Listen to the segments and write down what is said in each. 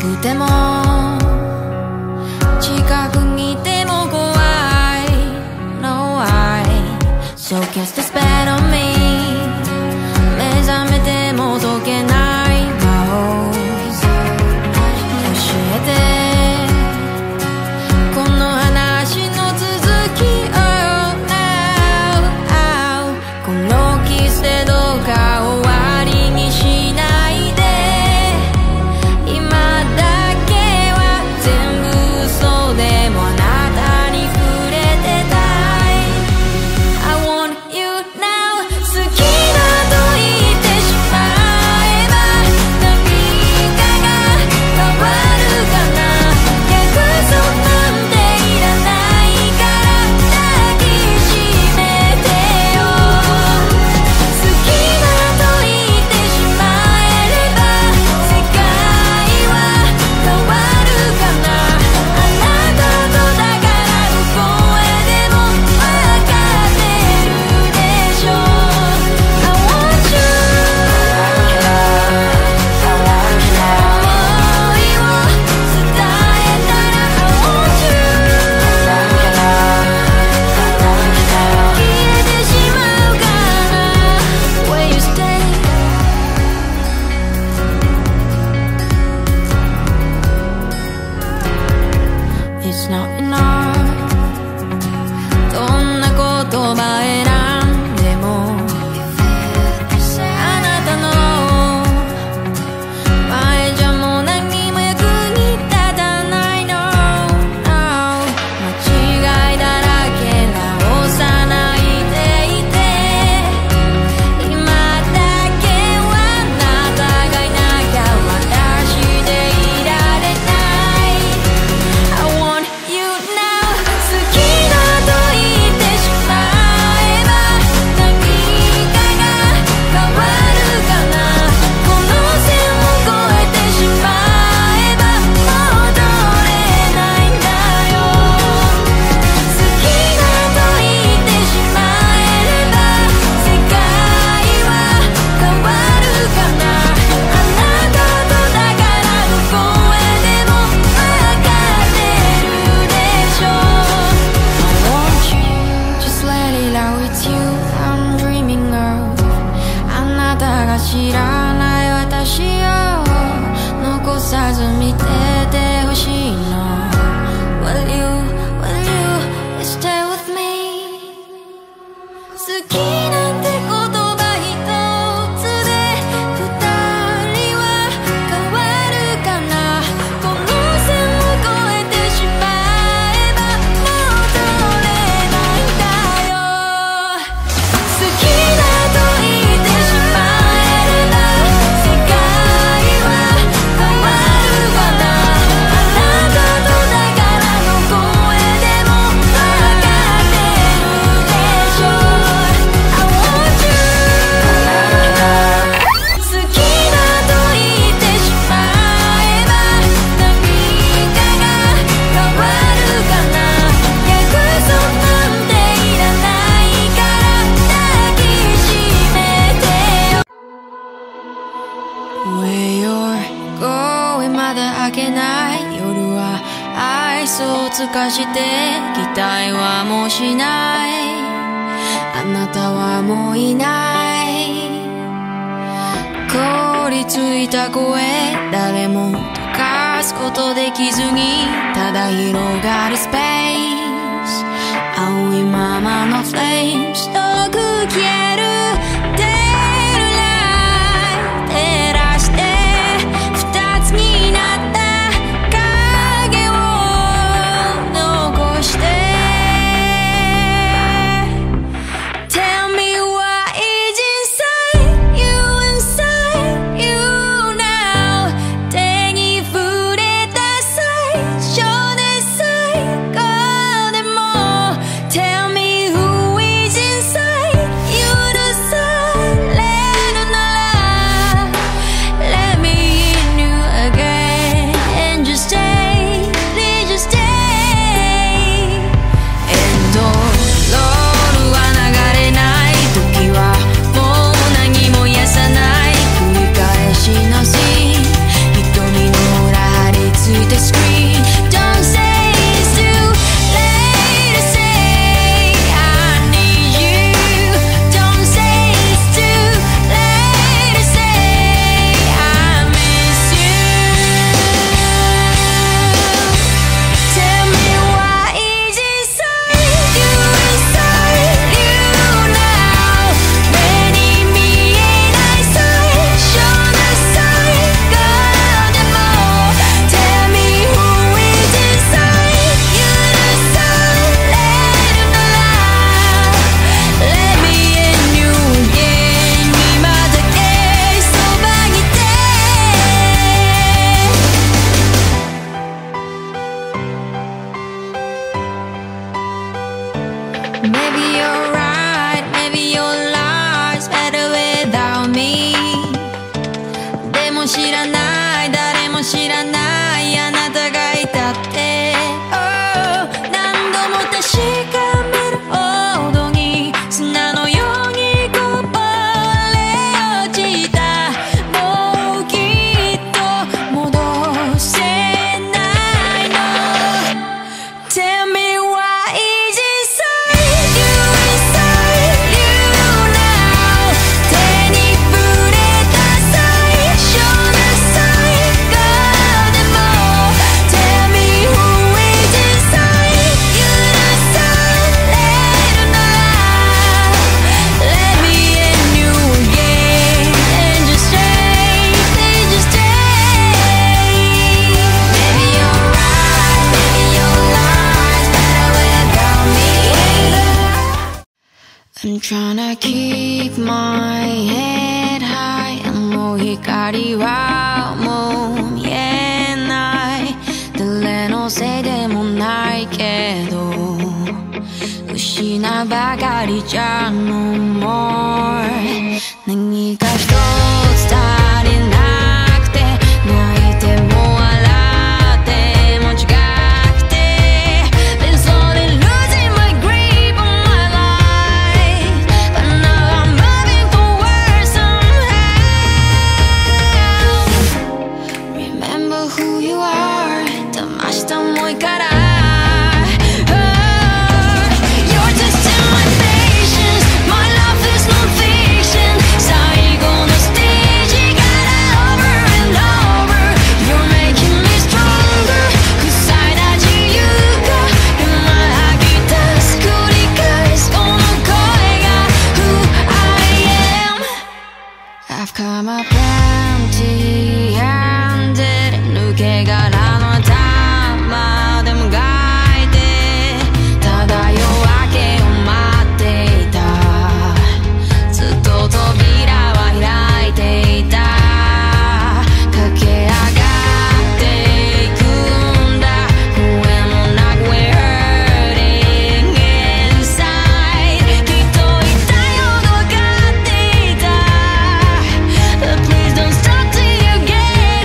くても近くにいても怖い No I So cast the spell on me 目覚めても解けない魔法教えてこの話の続き Oh no このキスでどうか終わりにしないで今だけは全部嘘でもあなたに触れてたい I want you now 好きだと言ってしまえば何かが変わるかな約束なんていらないから抱きしめてよ好きだと言ってしまえれば世界は変わるかなあなたとだからどこへでも分かってるでしょ I want you 想いを伝えたら I want you 消えてしまうから Where you stay It's not enough どんな言葉選んでもあなたの前じゃもう何も役に立たないの No 間違いだらけ直さないでいて今だけはあなたがいなきゃ私でいられない I want you now 好きだと言ってしまえば何かが変わるかなこの線を越えてしまえば戻れないんだよ好きだと言ってしまえれば世界は変わるかなあなたとだからどこへでも分かってるでしょ I want you just let it out it's you I'm dreaming of あなたが知らない私を残さず見ててほしいの Will you stay with me 好きなんて言葉一つで二人は変わるかなこの線を越えてしまえば戻れないんだよ好きだと言ってしまえれば世界は変わるかなあなたとだからどこへでも分かってるでしょ I want you 好きだと言ってしまえば何かが変わるかな約束なんていらないから抱きしめてよ Where you're going まだ明けない夜はアイスを尽かして期待はもうしないあなたはもういない凍りついた声誰も溶かすことできずにただ広がるスペース青いままのフレーム遠く消えるテールライト照らして二つになった影を残して Tell me what is inside you now 手に触れた最初で最後でも Tell me who is inside you Tryna keep my head high もう光はもう見えない誰のせいでもないけど失うばかりじゃ No more 何か一つ足りなくて泣いても笑っても違くて Been slowly losing my grip on my life But now I'm moving forward somehow Remember who you are 騙した思いから I've come up empty-handed 抜け殻の頭でもがいてただ夜明けを待っていたずっと扉は開いていた駆け上がっていくんだ声もなく We're hurting inside きっと痛いほど分かっていたBut please don't stop till you get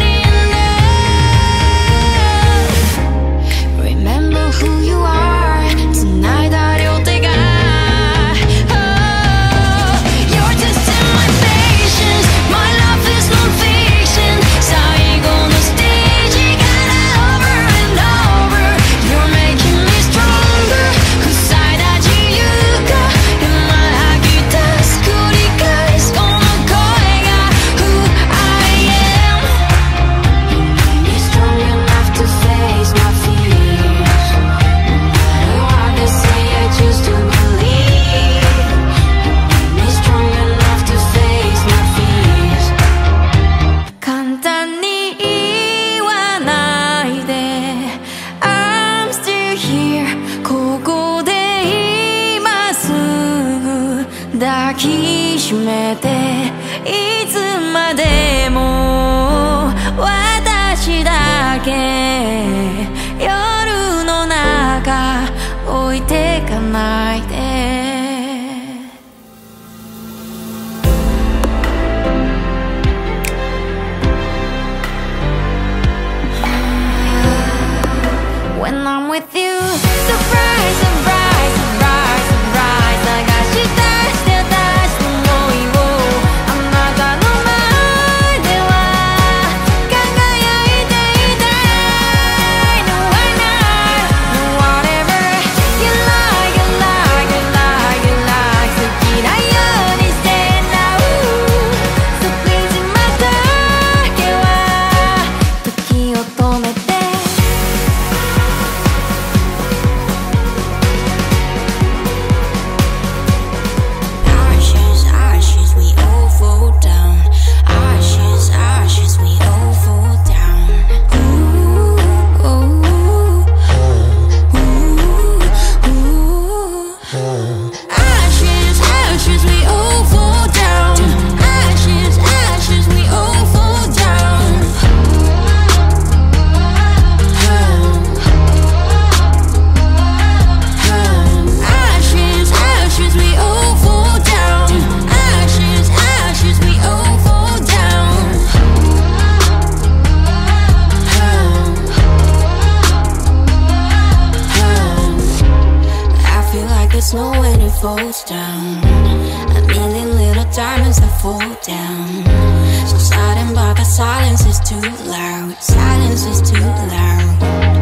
enough Remember who you are 繋いだ両手が Oh, you're testing my patience My love is non-fiction 最後のステージから Over and over You're making me stronger 塞いだ自由が今吐き出す繰り返すこの声が Who I am You're strong enough to face my fears No matter what they say I choose to believe You're strong enough to face my fears 簡単に言わないで I'm still here ここで今すぐ抱きしめていつまでも私だけ夜の中置いてかないでWhen I'm with you Surprise, surprise, surprise, surprise 探し出して私の想いをあなたの前では輝いていたい No, I know No, whatever you like, you like, you like, you like 好きなようにして Now So please 今だけは時を止めてAshes, ashes, we all fall down. Ashes, ashes, we all fall down. Ooh, ooh, ooh, ooh. Ashes, ashes, we all fall down. Ashes, ashes, we all fall down. Ashes, ashes, we all fall down. Ashes, ashes, we all fall down. I feel like the snow when it falls down. A million little diamonds that fall down. So sudden, but the silence is too loud. Silence is too loud.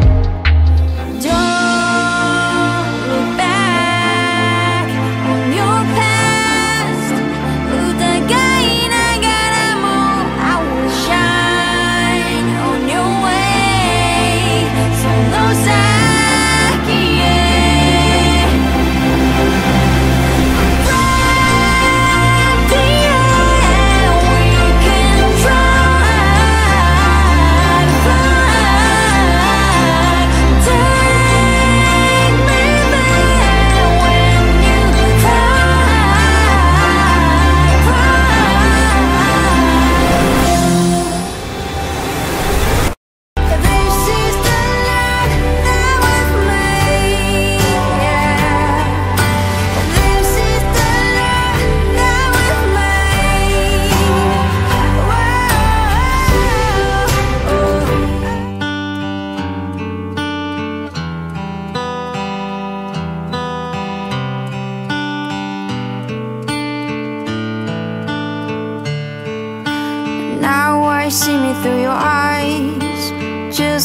Don't look back on your past 疑いながらも I will shine on your way その先へ From the air we can try to fly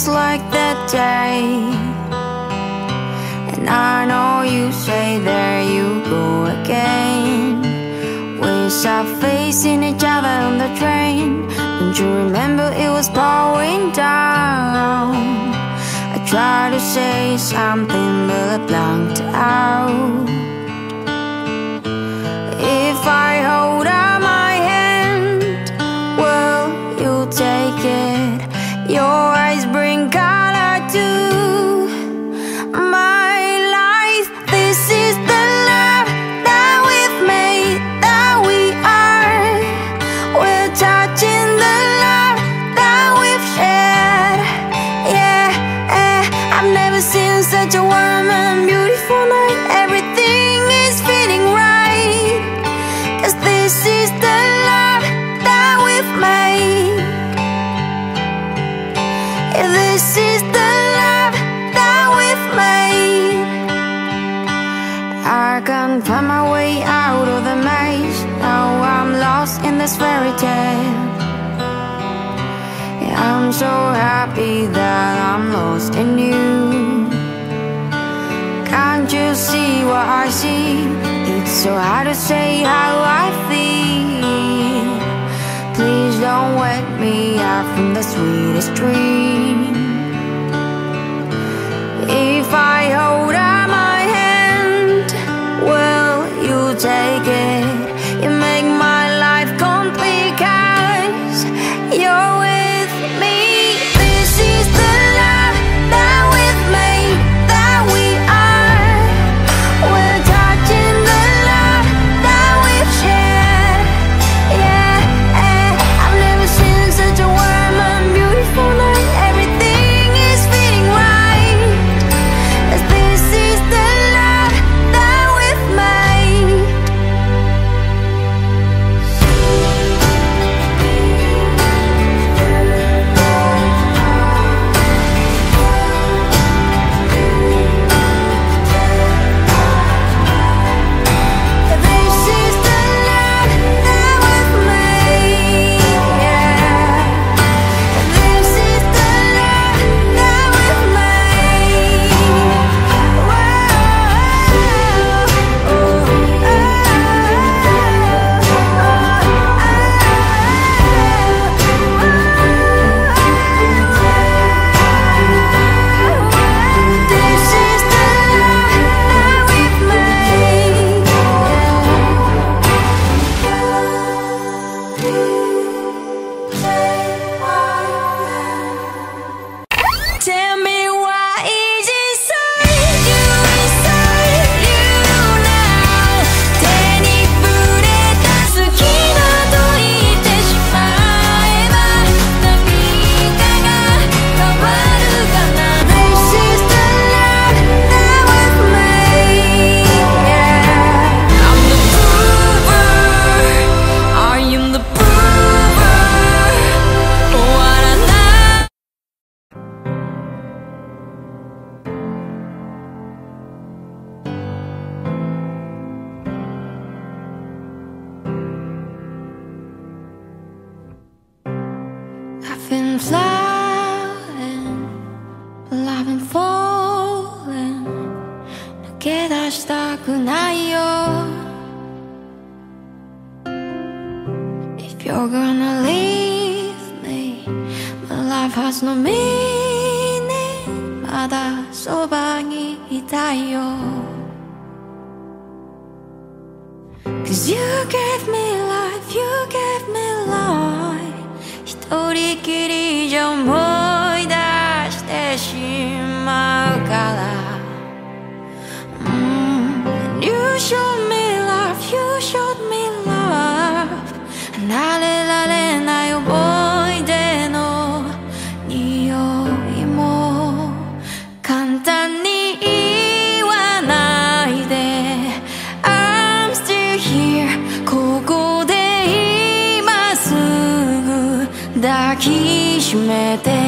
just like that day. And I know you say there you go again. We start facing each other on the train. Don't you remember it was pouring down? I tried to say something but I blanked out. If I hold out my hand, will you take it? Your eyes bring color to my life. This is the love that we've made, that we are. We're touching the love that we've shared. Yeah, I've never seen such a warm and beautiful night. Everything is feeling right, 'cause this is the love that we've made. Yeah, this is the love that we've made. I can't find my way out of the maze. Now I'm lost in this fairy tale. Yeah, I'm so happy that I'm lost in you. Can't you see what I see? It's so hard to say how I feel. Please don't wake me up from the sweetest dream. If I hold out my hand, will you take it? You make my life complete 'cause you're with me. This is the love that we've made, that we are. We're touching the love that we've shared. Yeah, I've never seen such a warm and beautiful night. Everything is feeling right, 'cause this is the love that we've made. This is the love that we've made. Yeah, this is the love that we've made. This is the love that we've made. Tell me why is it so you inside you now? 手に触れた好きだと言ってしまえば何かが変わるかな。 This is the love that we've made. Yeah, I'm the prover. Are you the prover? What I know. I've been flying, but I've been falling. 抜け出したくないよ。If you're gonna leave me, my life has no meaning. まだそばにいたいよ。'Cause you gave me life, you gave me life. 一人きりじゃ思い出してしまうから。And you showed me love, you showed me love. 離れられない思い出の匂いも簡単に言わないで。 I'm still here ここで今すぐ抱きしめて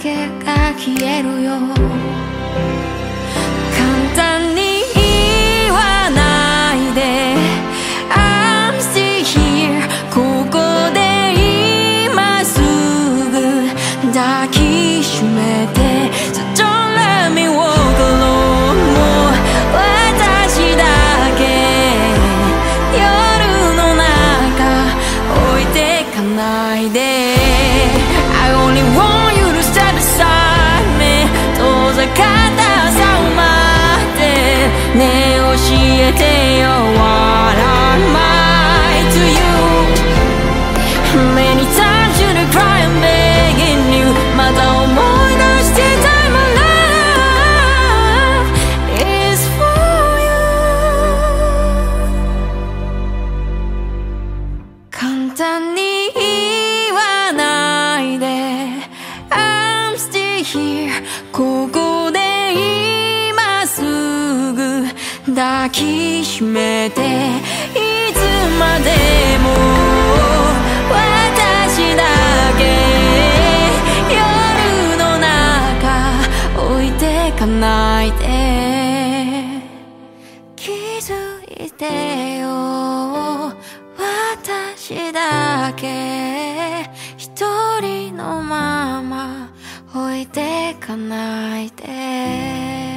けが消えるよ。簡単に言わないで I'm still here ここで今すぐ抱きしめて So don't let me walk alone もう私だけ夜の中置いてかないで I only want you to step beside me 遠ざかった朝を待ってねえ教えてよ What am I to you Many times you to cry and begging you また思い出してた My love is for you 簡単に言わないで I'm still here ここで今すぐ抱きしめていつまでも私だけ夜の中置いてかないで気づいてよ私だけ一人のまま置いてかないで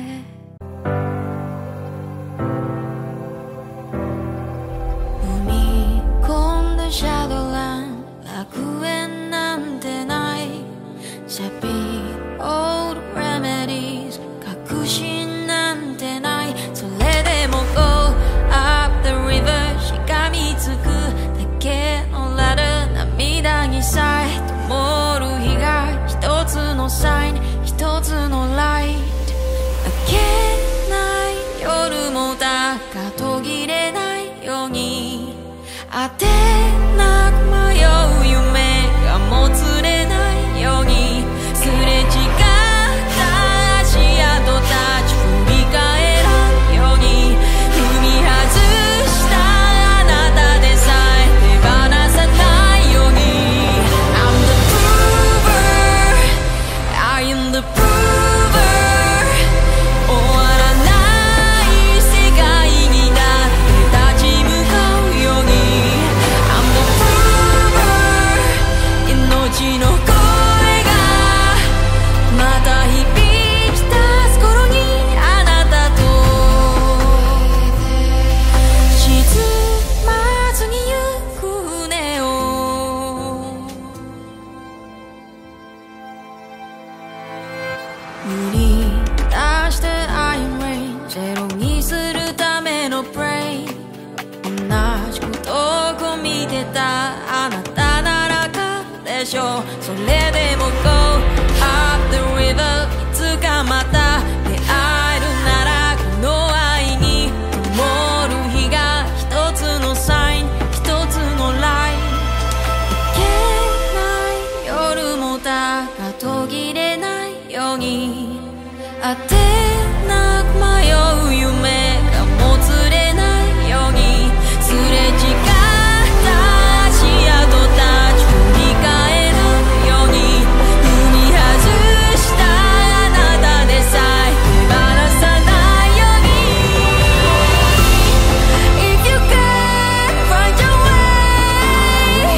踏み込んだシャドーラン楽園なんてないシャピーオールレメディーズ確信なんてないそれでも Go up the river しがみつくだけのラダ涙にさえ灯る日が一つのサイン一つのライト明けない夜もだが途切れないように当てなく迷う夢がもつれないようにすれ違った足跡たち振り返らんように踏み外したあなたでさえ手放さないように I'm the prover I am the prover 終わらない世界にだって立ち向かうように I'm the prover 命の声がまた響き出す頃にあなたと沈まずに行く船を売り出して I am rain ゼロにするための Pray 同じことをこう見てたあなたならかでしょうそれでも Go up the river いつかまた出会えるならこの愛に灯る日が一つのサイン一つのラインいけない夜もだが途切れないように当てなく迷う夢がもつれないようにすれ違った足跡たち振り返らぬように踏み外したあなたでさえ手放さないように If you can find your way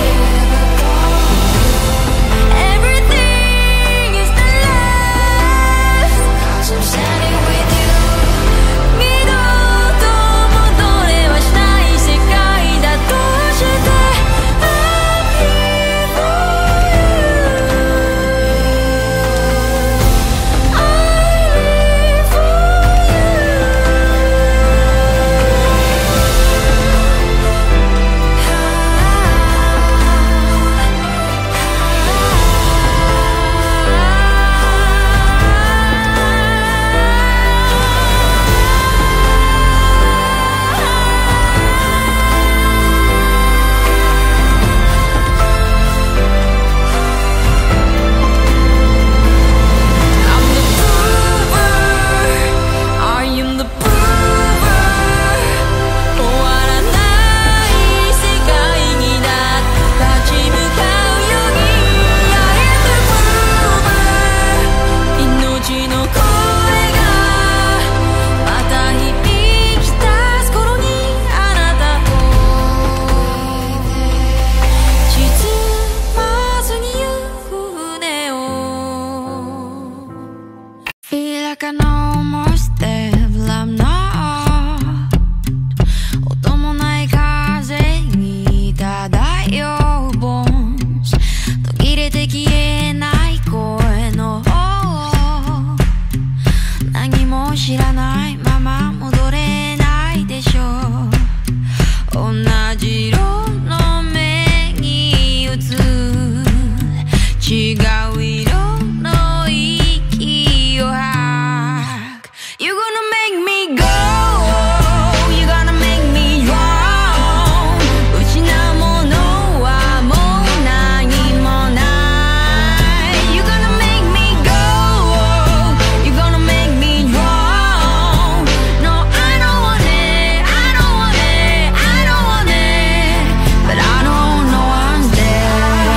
Everything is the last Cause I'm I no more step, I'm not 音もない風に漂う bones 途切れて消えない声の方何も知らないまま戻れないでしょう同じ色の目に映る違う色の息を吐く You're gonna make me go You're gonna make me wrong 失うものはもう何もない You're gonna make me go You're gonna make me wrong No, I don't want it I don't want it I don't want it But I don't know I'm there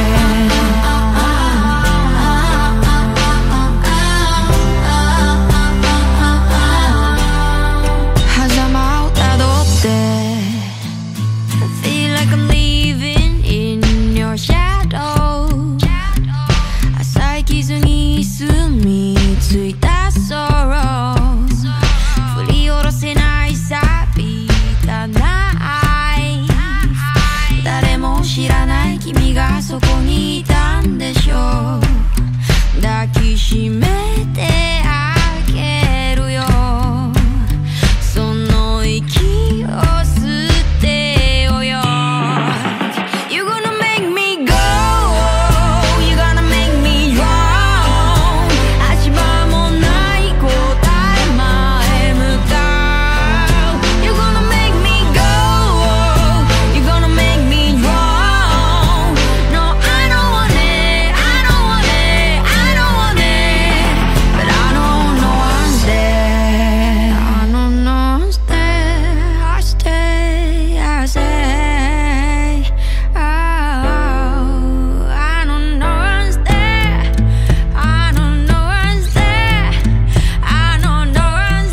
狭間をたどって I feel like I'm living in your shadow 浅い傷に住み着いた sorrow 振り下ろせない錆びたナイフ誰も知らない君がそこにいたんでしょう抱きしめてあげるよその息を吸ってよよ You're gonna make me go You're gonna make me wrong 足場もない答え前向かう You're gonna make me go You're gonna make me wrong No, I don't want it I don't want it I don't want it But I don't know I'm there I don't know I'm there I stay I say Oh I don't know I'm there I don't know I'm there I don't know I'm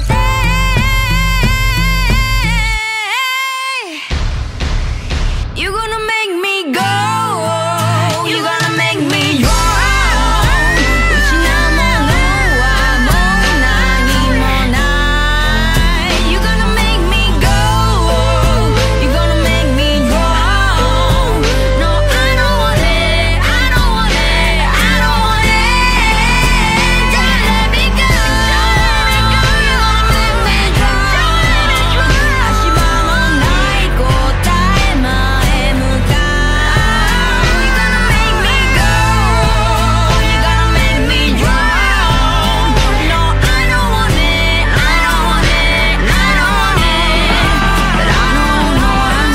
there You're gonna make me go You're gonna make me wrong 失うものはもう何もない You're gonna make me go You're gonna make me wrong No, I don't want it I don't want it I don't want it Don't let me go You're gonna make me wrong 足場もない答え前向かう You're gonna make me go You're gonna make me wrong No, I don't want it I don't want it I don't want it But I don't know I'm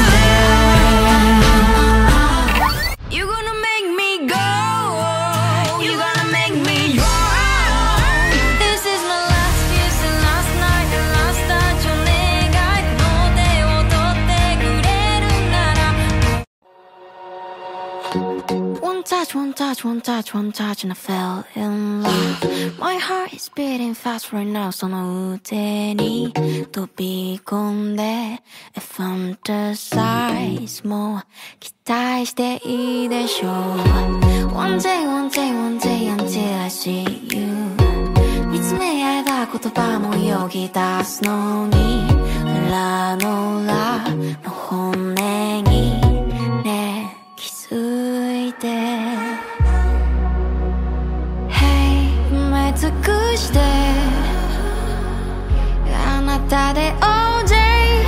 there You're gonna make me go You're gonna make me wrong This is my last kiss and last night and last touch お願いこの手を取ってくれるなら One touch, one touch, one touch, one touch and I fell in love My heart is beating fast right now その腕に飛び込んで Fantasize もう期待していいでしょう One day, one day, one day until I see you 見つめ合えば言葉もよぎ出すのに裏の裏の骨にね気づいて Hey 埋め尽くしてあなたで all day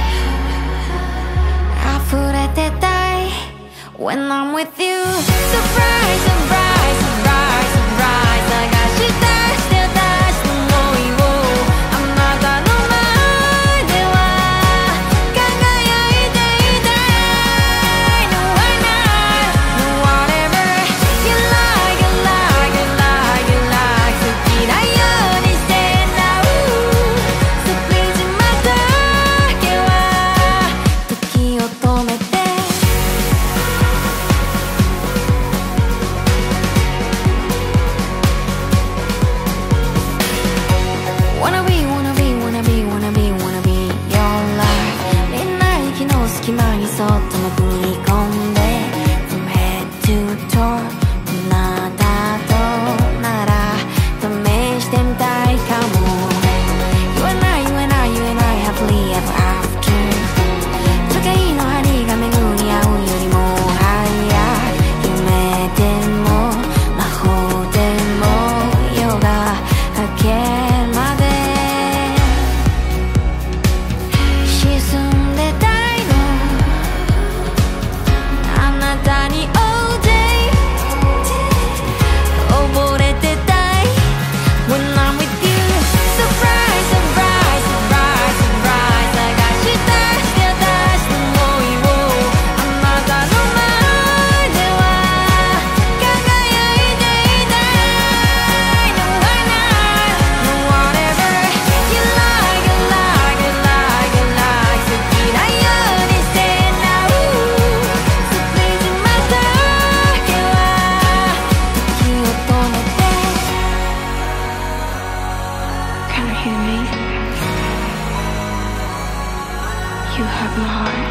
溢れてたい When I'm with you Surprise, surprise, surprise, surprise 探し出して私の想いをあなたの前では輝いていたい No, why not? No, whatever you like, you like, you like, you like 好きなようにして Now So please 今だけは時を止めて my heart.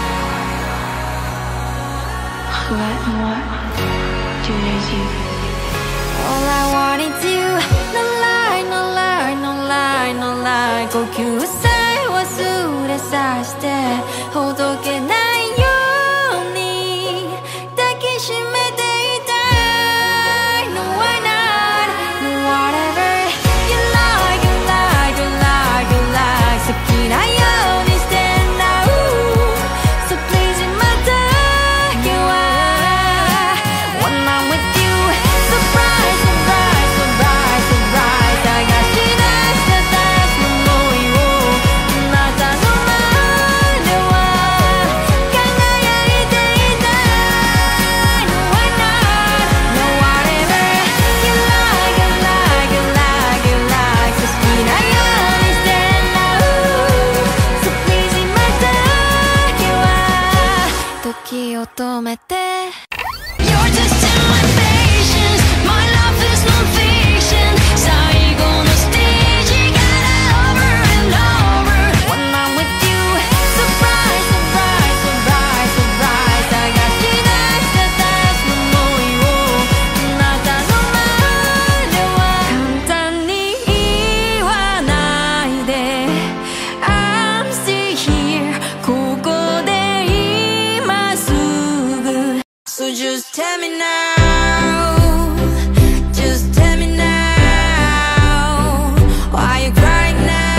Who and what do is you. All I want is you. No lie, no lie, no lie, no lie. 呼吸さえ忘れさせてほどけないように抱きしめていたい。No why not, no whatever you like, you like, you like, you like. 好きなようにしてんだ。So please また今日は When I'm with you Surprise, surprise, surprise, surprise 探し出した私の想いをあなたの前では輝いていたい。No why not, no whatever you like, you like, you like, you like 好きなようにしてんだ。So please また今日は時を止めて You're just in my patience My love is non-fiction 最後のステージから Over and over When I'm with you Surprise, surprise, surprise, surprise 探し出した私の想いをあなたの前では簡単に言わないで I'm still here ここで今すぐ So just tell me now Just tell me now Why you crying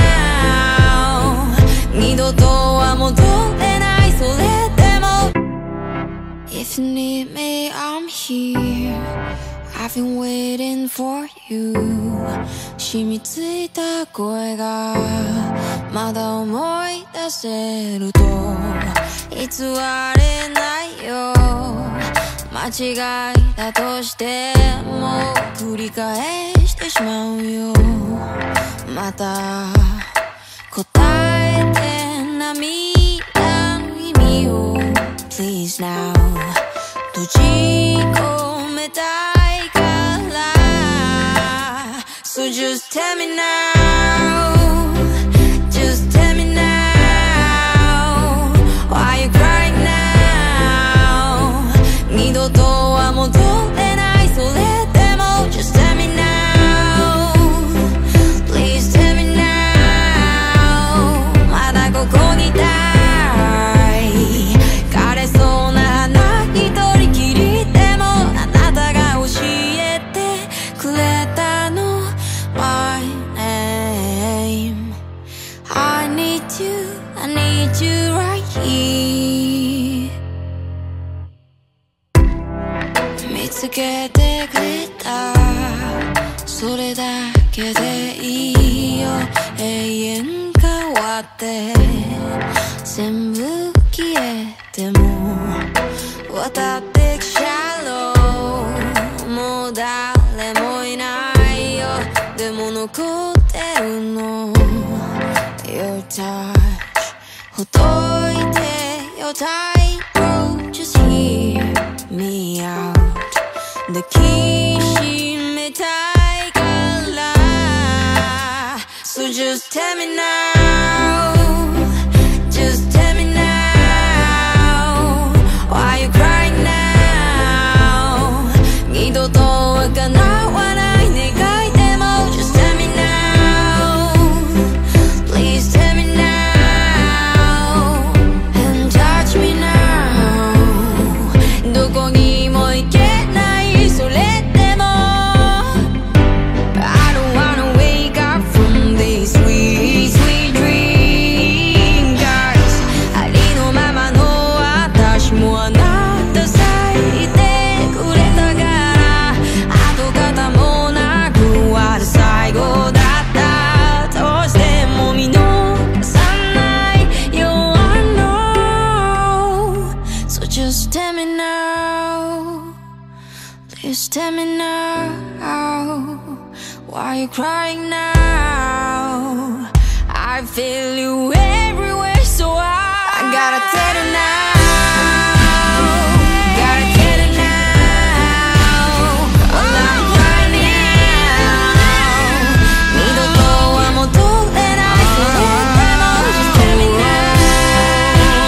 now 二度とは戻れないそれでも If you need me I'm here I've been waiting for you 染みついた声がまだ思い出せると偽れないよ間違いだとしても繰り返してしまうよまた答えて涙の意味を Please now 閉じ込めたいから So just tell me now Just tell me now Why you crying now 二度とは戻れないそれでも Just tell me now Please tell me now まだここにいたい枯れそうな花一人きりでもあなたが教えてくれたの My name I need you right here 見つけてくれたそれだけでいいよ永遠変わって全部消えても渡ってきちゃろうもう誰もいないよでも残ってるの Your touch ほどいてよ tight rope Just hear me out 抱きしめたいから So just tell me now Just tell me now Why you crying now 二度とは叶わない願いでも Just tell me now Please tell me now And touch me now どこにも行けないそれでも I don't wanna wake up from this sweet sweet dream Cause ありのままの私もあなたさえいてくれたから跡形もなく終わる最後だったとしても見逃さないよ I know So just tell me now Please tell me now Why you crying now I feel you everywhere so I gotta tell you now Gotta tell you now While I'm crying now 二度とは戻れないそれでも Just tell me now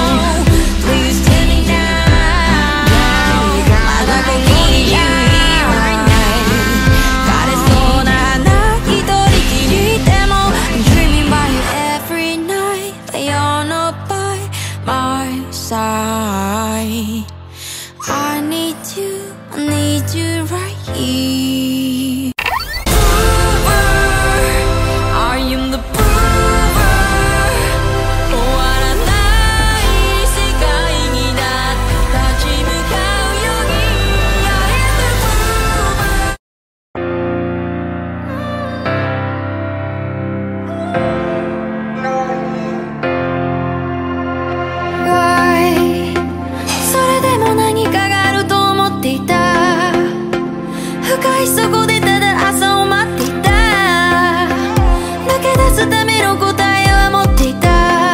深いそこでただ朝を待っていた。抜け出すための答えは持っていた。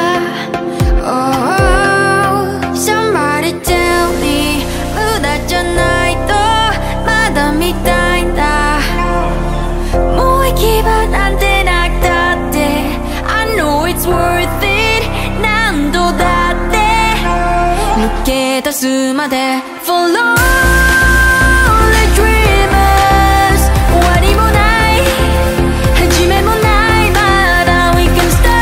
Oh, somebody tell me 無駄じゃないとまだ見たいんだ。もう行き場なんてなくたって I know it's worth it 何度だって抜け出すまで Follow the dreamers 終わりもない始めもないまだ We can start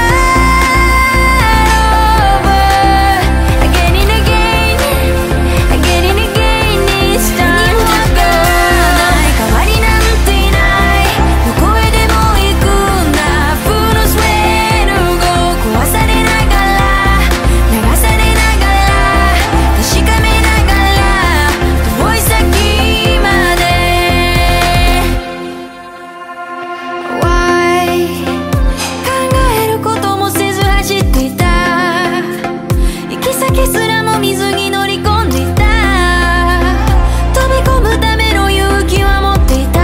over again and again again and again It's time to go 変わりなんていないどこへでも行くんだ Full of sweat go 壊されながら流されながら確かめながら遠い先まで Why 考えることもせず走っていた。行き先すらも見ずに乗り込んでいた。飛び込むための勇気は持っていた。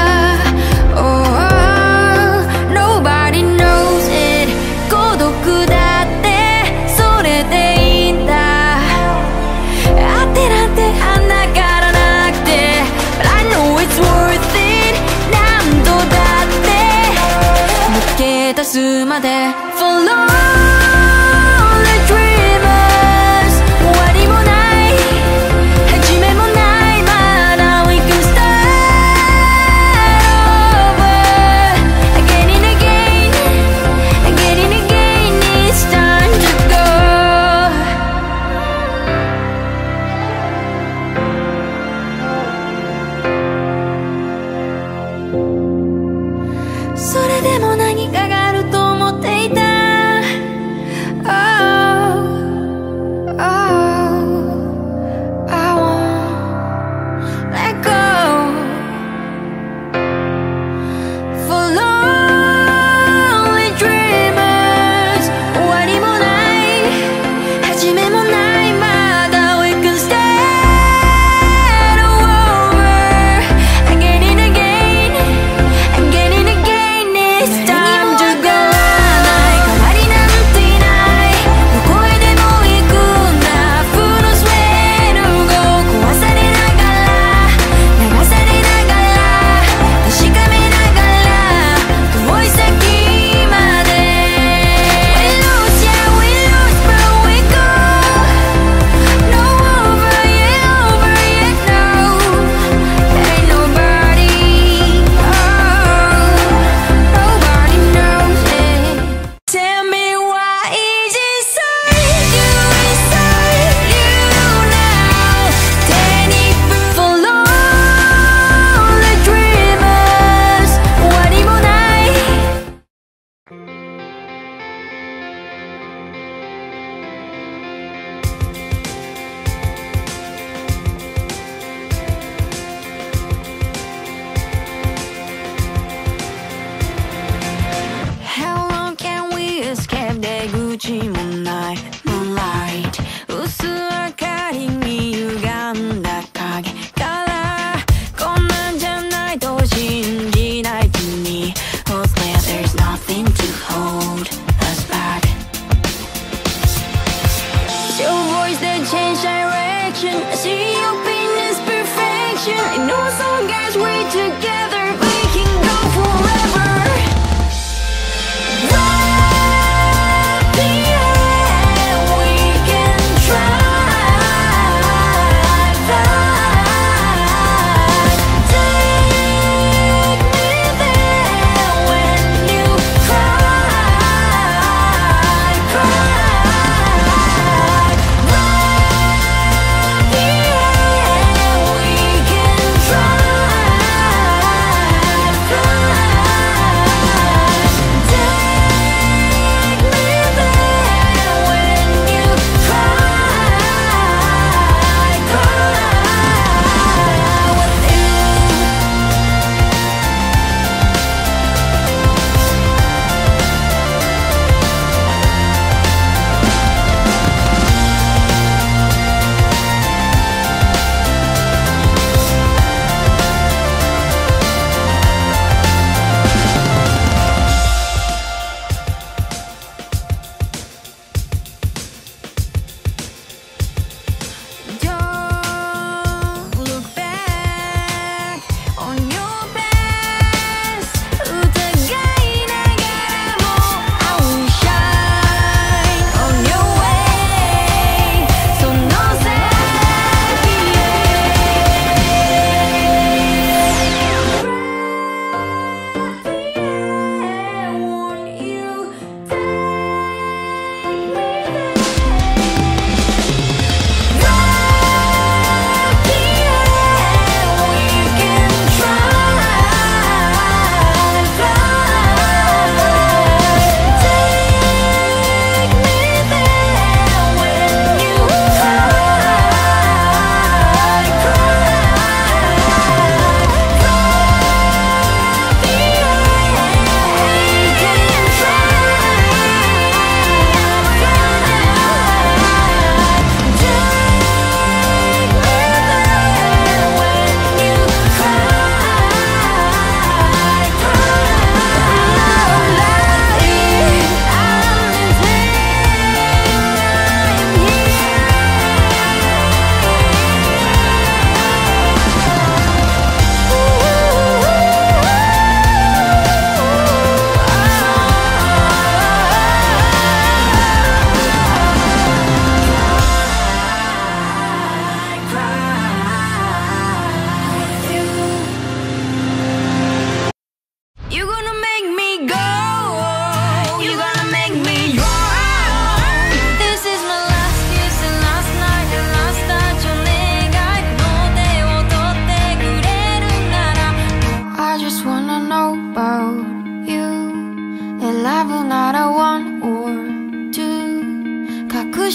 Oh, nobody knows it 孤独だってそれでいいんだ。あってなんてあんなからなくて But I know it's worth it 何度だって抜け出すまで Follow the dreamers 終わりもない始めもないまだ We can start over again and again again and again It's time to go それでも何かがあると思っていた。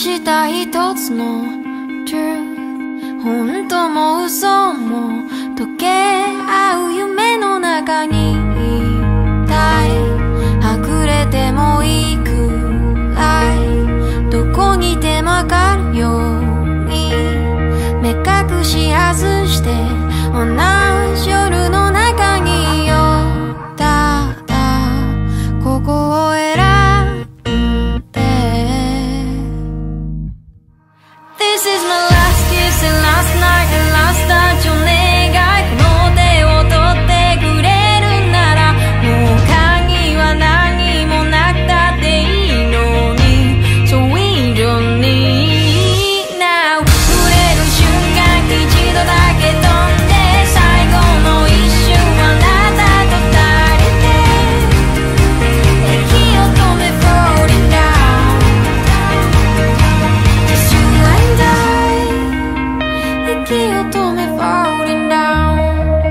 した一つの truth 本当も嘘も溶け合う夢の中にいたい隠れてもいいくらいどこにいてもわかるように目隠し外して同じ夜の中にいようただここを選んで This is my last kiss and last night and last touch お願いこの手を取ってくれるならもう鍵は何もなくたっていいのに So we don't need now 触れる瞬間一度だけ飛んで最後の一瞬あなたと二人で息を止め Falling down Just you and I 息を止め Falling down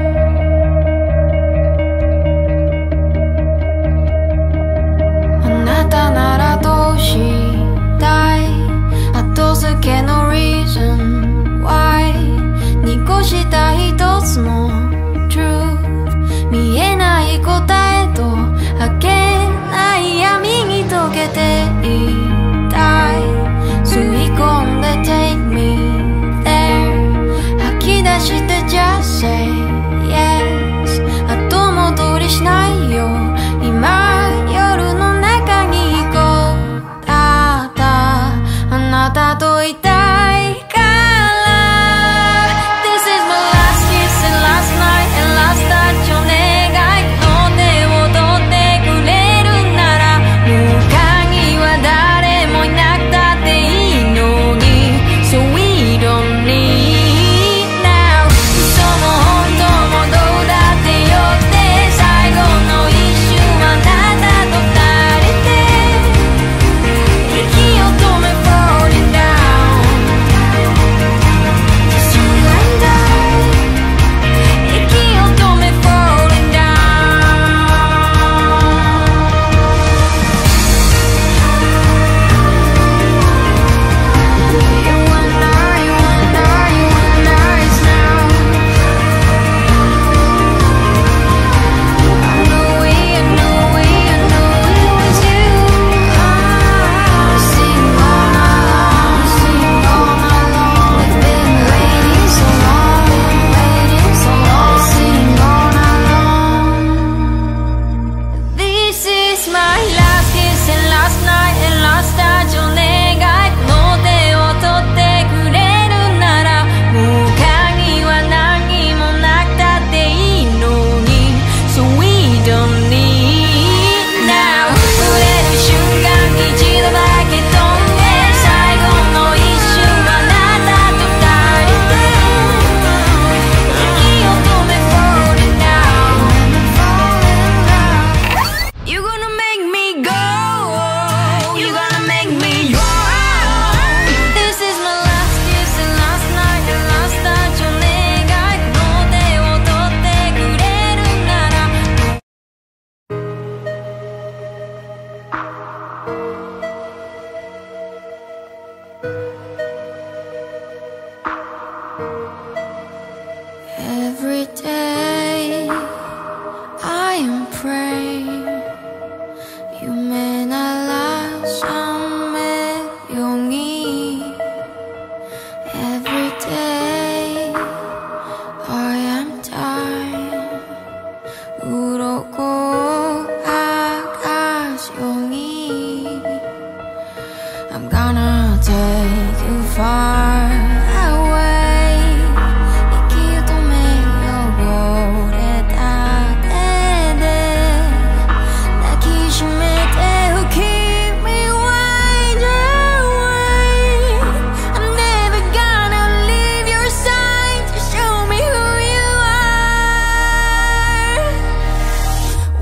あなたならどうしたい後付けの reason why 濁した一つの truth 見えない答えと開けない闇に溶けていたい吸い込んで take me there 吐き出して just say yes 後戻りしないよ今夜の中に行こうただあなたといたいから This is my last kiss and last night and last touch お願いこの手を取ってくれるならもう鍵は誰もいなくたっていいのに So we don't need now 嘘も本当もどうだってよって最後の一瞬あなたと二人で息を止め Falling down Just you and I 息を止め Falling down You and I, you and I, you and I's now I knew it was you Sing all night long We've been waiting so long Sing all night long This is my last kiss and last night and last touch お願いこの手を取ってくれるならもう鍵は何もなくたっていいのに So we don't need now 触れる瞬間一度だけ飛んで最後の一瞬あなたと二人で息を止め Falling down You're gonna make me go You're gonna make me wrong This is my last kiss and last night and last touch お願いこの手を取ってくれるならEvery day I am praying 夢なら覚めるように Every day I am tired 鱗を剥がすように I'm gonna take you far away 息を止め汚れた手で抱きしめて Oh keep me wide away I'm never gonna leave your side to show me who you are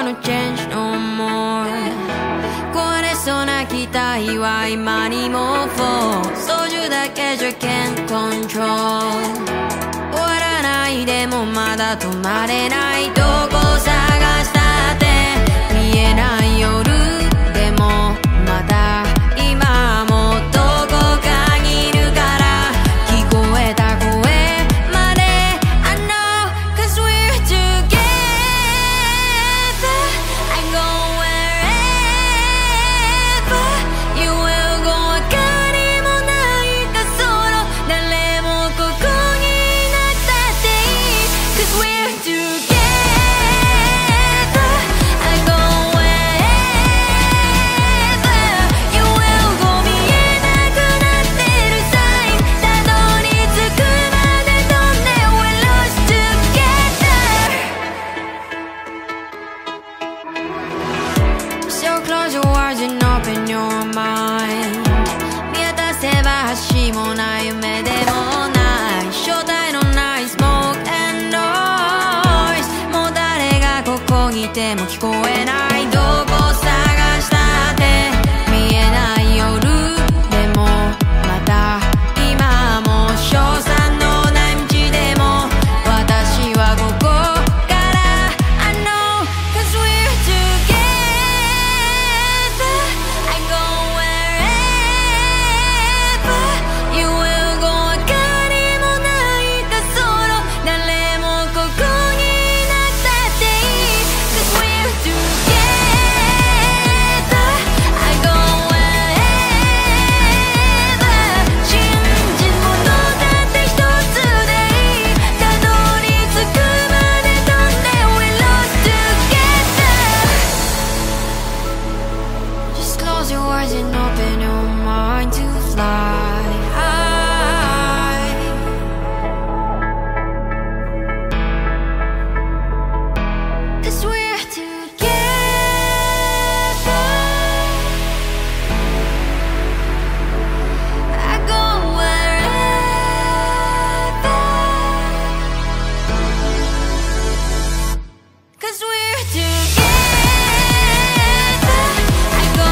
gonna change no more 壊れそうな期待は今にも fall 操縦だけじゃ can't control 終わらないでもまだ止まれないどこ探したって見えない夜でもまだ今もどこかにいるから聞こえた声まで I know cause we're together I go wherever you will go 明かりもないかその誰もここになったっていい cause we're together I go wherever you will go 見えなくなってるサインたどり着くまで飛んで We're lost together So close your eyes and open your mind 見渡せば橋もない夢でもない正体のない Smoke and noise もう誰がここにいても聞こえないどこ探したって見えない夜でもまた今も称賛のない道でも私はここから I know cause we're together I go wherever you will go 明かりもないかその誰もここになったっていい cause we're together I go wherever 信じるものだって一つでいいたどり着くまで飛んで We're lost together Just close your eyes and open your mind to fly high 'Cause we're together I go wherever 'Cause we're together I go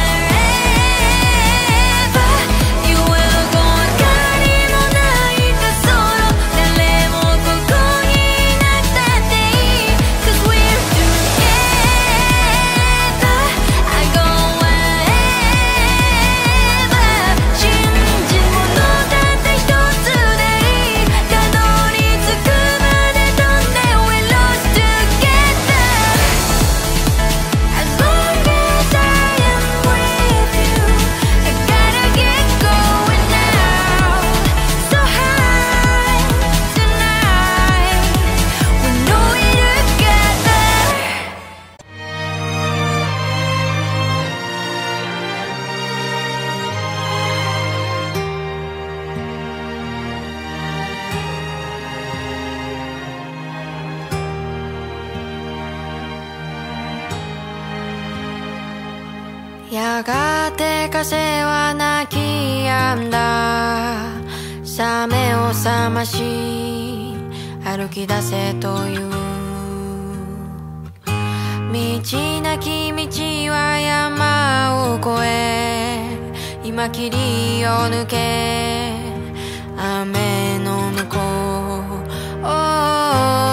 wherever you will go 明かりもないかその誰もここになったっていい Cause we're together I go wherever 信じるものだって一つでいいたどり着くまで飛んで We're lost together As long as I am with you I gotta get going now So high tonight We know it togetherやがて風は泣き止んだサメを覚まし歩き出せという道なき道は山を越え今霧を抜け雨の向こう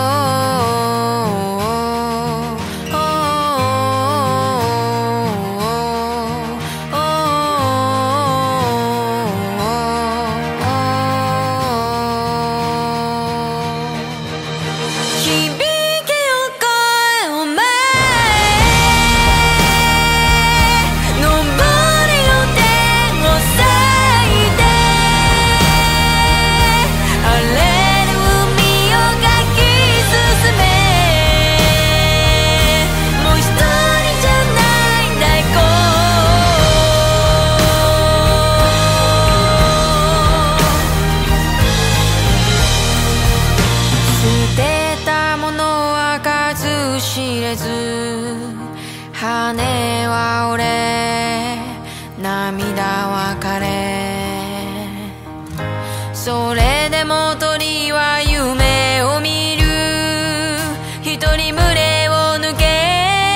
響けよ声お前登れよ天を裂いて荒れる海をかき進めもう一人じゃない太鼓捨てたものは数知れず羽は折れ涙は枯れそれでも鳥は夢を見る一人群れを抜け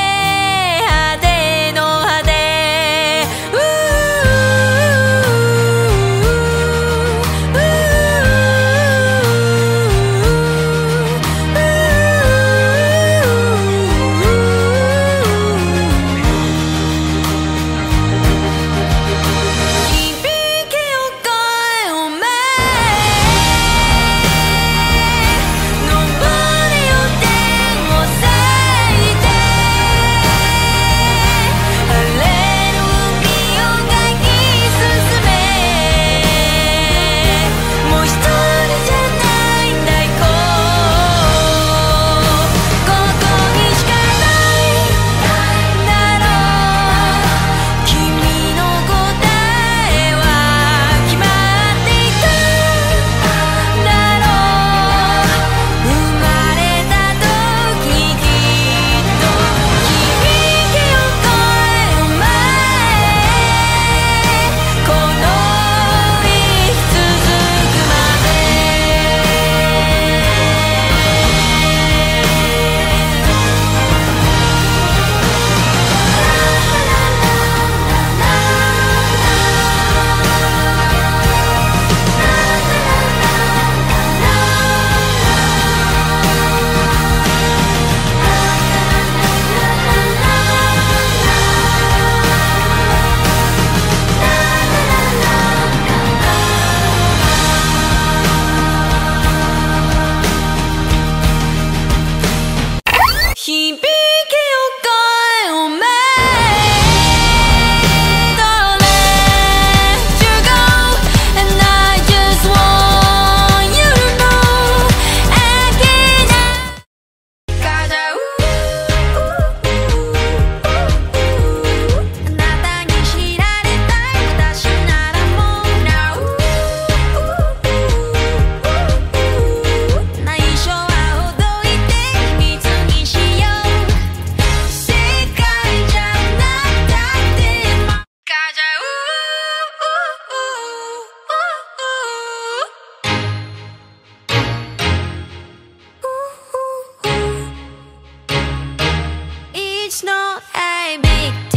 Snow, hey, babe